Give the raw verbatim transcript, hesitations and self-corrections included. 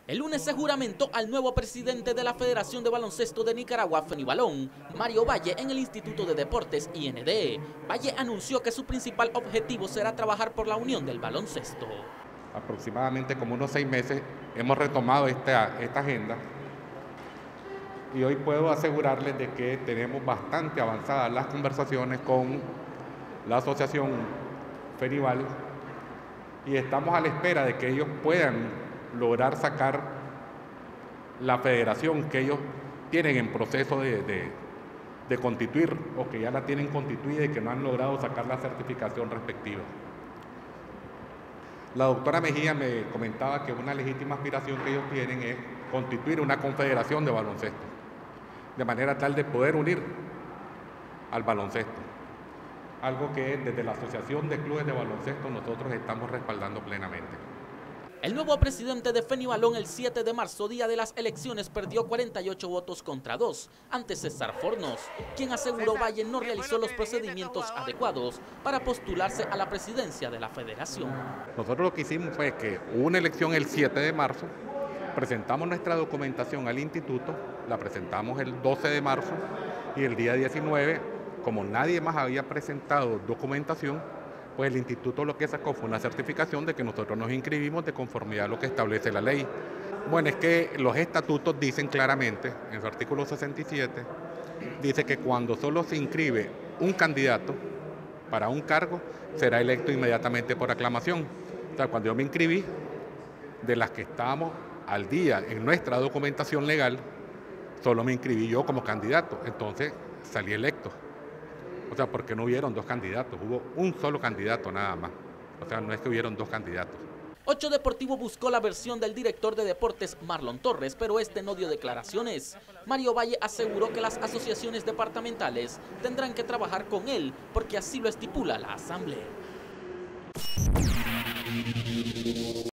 El lunes se juramentó al nuevo presidente de la Federación de Baloncesto de Nicaragua, FENIBALON, Mario Valle, en el Instituto de Deportes I N D. Valle anunció que su principal objetivo será trabajar por la unión del baloncesto. Aproximadamente como unos seis meses hemos retomado esta, esta agenda y hoy puedo asegurarles de que tenemos bastante avanzadas las conversaciones con la asociación FENIBAL y estamos a la espera de que ellos puedan lograr sacar la federación que ellos tienen en proceso de, de, de constituir o que ya la tienen constituida y que no han logrado sacar la certificación respectiva. La doctora Mejía me comentaba que una legítima aspiración que ellos tienen es constituir una confederación de baloncesto, de manera tal de poder unir al baloncesto, algo que desde la Asociación de Clubes de Baloncesto nosotros estamos respaldando plenamente. El nuevo presidente de FENIBALON el siete de marzo, día de las elecciones, perdió cuarenta y ocho votos contra dos ante César Fornos, quien aseguró Valle no realizó los procedimientos adecuados para postularse a la presidencia de la federación. Nosotros lo que hicimos fue que hubo una elección el siete de marzo, presentamos nuestra documentación al instituto, la presentamos el doce de marzo y el día diecinueve, como nadie más había presentado documentación, pues el instituto lo que sacó fue una certificación de que nosotros nos inscribimos de conformidad a lo que establece la ley. Bueno, es que los estatutos dicen claramente, en su artículo sesenta y siete, dice que cuando solo se inscribe un candidato para un cargo, será electo inmediatamente por aclamación. O sea, cuando yo me inscribí, de las que estábamos al día en nuestra documentación legal, solo me inscribí yo como candidato, entonces salí electo. O sea, porque no hubieron dos candidatos, hubo un solo candidato nada más. O sea, no es que hubieron dos candidatos. Ocho Deportivo buscó la versión del director de deportes Marlon Torres, pero este no dio declaraciones. Mario Valle aseguró que las asociaciones departamentales tendrán que trabajar con él porque así lo estipula la asamblea.